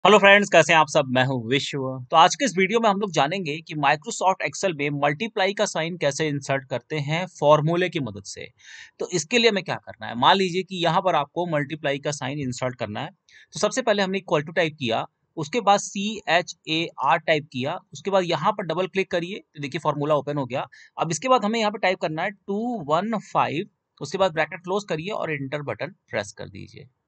Hello friends, कैसे हैं आप सब। मैं हूं विश्व। तो आज के इस वीडियो में हम लोग जानेंगे कि माइक्रोसॉफ्ट एक्सेल में मल्टीप्लाई का साइन कैसे इंसर्ट करते हैं फॉर्मूले की मदद से। तो इसके लिए हमें क्या करना है, मान लीजिए कि यहाँ पर आपको मल्टीप्लाई का साइन इंसर्ट करना है। तो सबसे पहले हमने इक्वल टू टाइप किया, उसके बाद CHAR टाइप किया, उसके बाद यहाँ पर डबल क्लिक करिए तो देखिए फॉर्मूला ओपन हो गया। अब इसके बाद हमें यहाँ पर टाइप करना है 215, उसके बाद ब्रैकेट क्लोज करिए और इंटर बटन प्रेस कर दीजिए।